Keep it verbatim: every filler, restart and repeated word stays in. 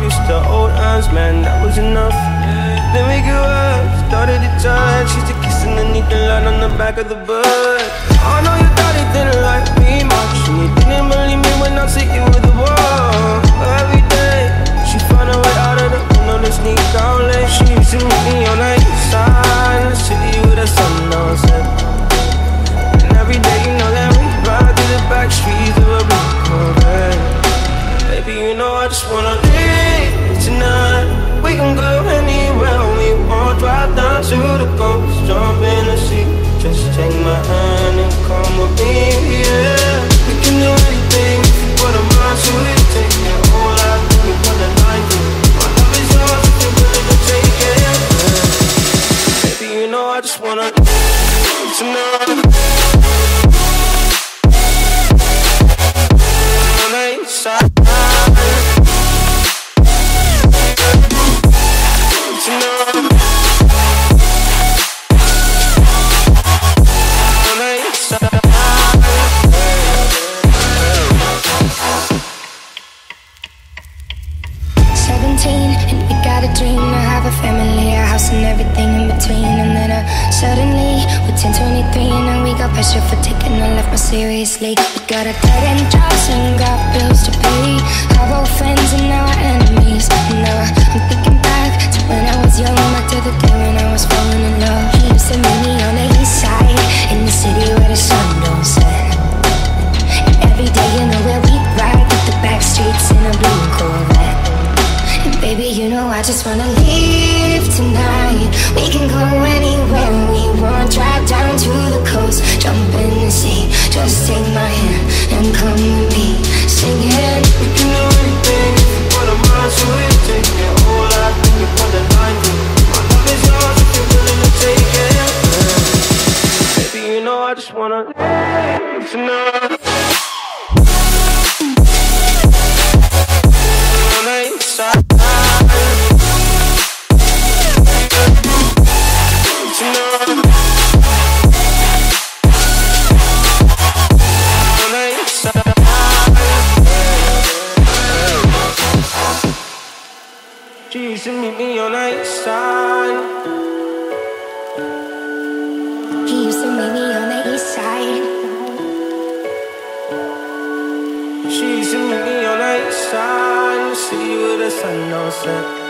used to hold hands, man, that was enough. Then we grew up, started to touch. Used to kiss underneath the light on the back of the bus. I know you thought it didn't like me much, and you didn't believe me when I said you were the one. Every day, she found a way out of the window to sneak out late. She used to meet me on the east side, in the city with the sun on set. And every day, you know that we ride through the back streets of a blue Corvette. Baby, you know I just wanna live tonight. We can go anywhere we want. Drive down to the coast, jump in the sea. Just take my hand and come with me, yeah. We can do anything if you put a mind to it. Take it all out, then we put a line through. My love is yours if you're willing to take it, yeah. Baby, you know I just wanna live tonight. On the east side. Family, a house and everything in between. And then uh, suddenly, we're ten twenty-three, and now we got pressure for taking our life more seriously. We got a dead end jobs and got bills to pay. Our old friends and now our enemies. And now I'm thinking back to when I was young, back to the day when I was falling in love. He used to meet me on the east side, in the city where the sun don't set. And every day, you know where we ride with the back streets in a blue Corvette. Baby, you know I just wanna live tonight. We can go anywhere we want. Drive down to the coast, jump in the sea. Just take my hand and come with me. Singing, we can do anything if you put a mind to it. Take it all out, then you put the line through. My love is yours if you're willing to take it, yeah. Baby, you know I just wanna live tonight. On the east side. She used to meet me on the east side. He used to meet me on the east side. She used to meet me on the east side, in the city with the sun on set.